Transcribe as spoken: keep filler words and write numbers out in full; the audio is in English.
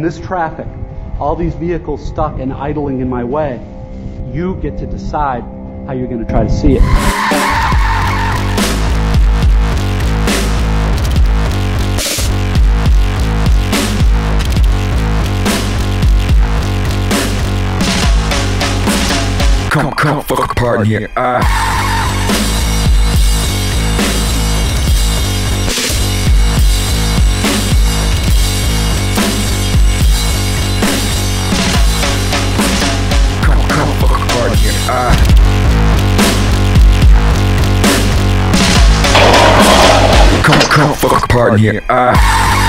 this traffic, all these vehicles stuck and idling in my way, you get to decide how you're going to try to see it. Come, come, fuck apart in here. Ah. Come, come, fuck apart in here. Ah. Come, come, fuck apart in here. Ah.